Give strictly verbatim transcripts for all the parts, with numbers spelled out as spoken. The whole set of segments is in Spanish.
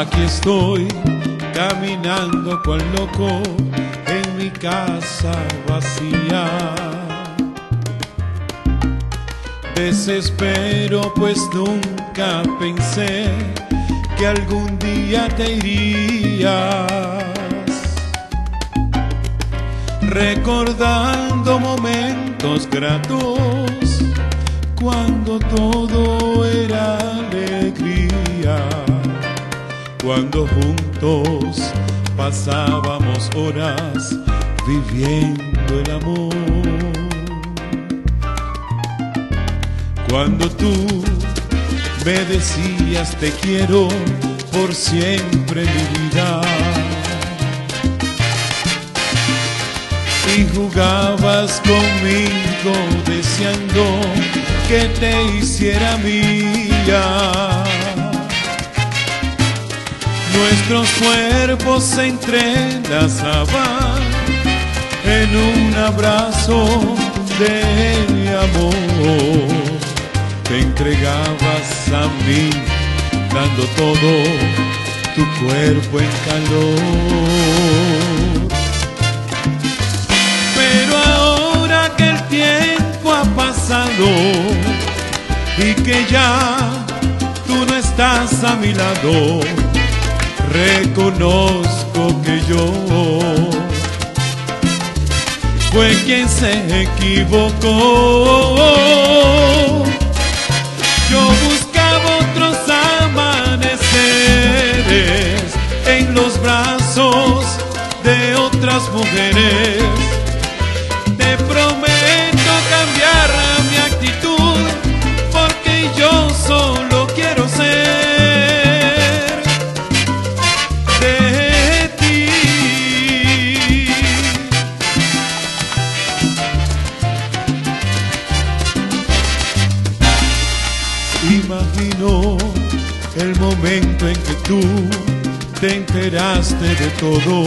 Aquí estoy caminando cual loco en mi casa vacía. Desespero pues nunca pensé que algún día te irías, recordando momentos gratos cuando todo era alegría, cuando juntos pasábamos horas viviendo el amor. Cuando tú me decías te quiero por siempre mi vida, y jugabas conmigo deseando que te hiciera mía. Nuestros cuerpos se entrelazaban en un abrazo de amor. Te entregabas a mí, dando todo tu cuerpo en calor. Pero ahora que el tiempo ha pasado y que ya tú no estás a mi lado, reconozco que yo fue quien se equivocó. Yo buscaba otros amaneceres en los brazos de otras mujeres. Te prometo cambiar mi actitud, porque yo solo quiero ser de ti. Imagino el momento en que tú te enteraste de todo.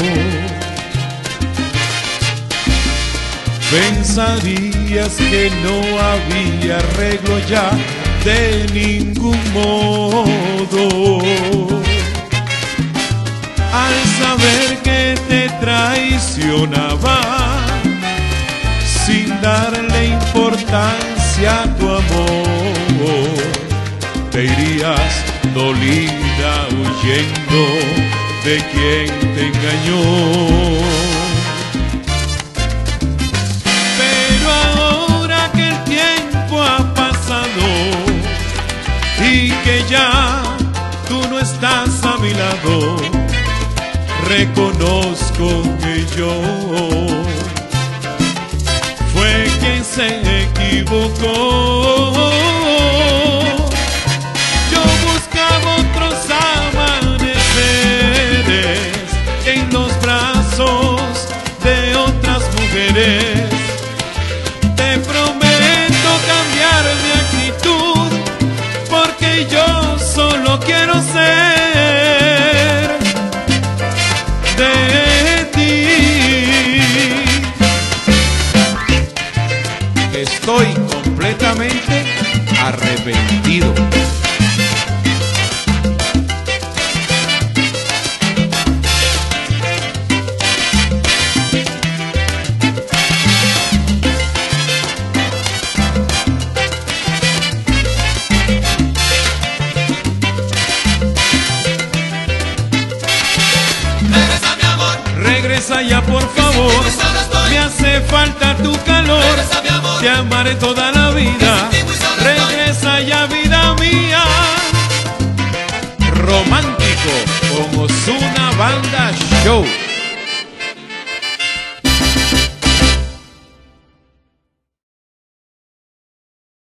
Pensarías que no había arreglo ya de ningún modo, al saber que te traicionaba sin darle importancia a tu amor. Te irías dolida huyendo de quien te engañó. Pero ahora que el tiempo ha pasado y que ya tú no estás a mi lado, reconozco que yo fue quien se equivocó. Te prometo cambiar mi actitud, porque yo solo quiero ser de ti. Estoy completamente arrepentido. Regresa ya por favor, me hace falta tu calor. Regresa, mi amor. Te amaré toda la vida. Regresa ya, vida mía. Romántico con Ozuna Banda Show.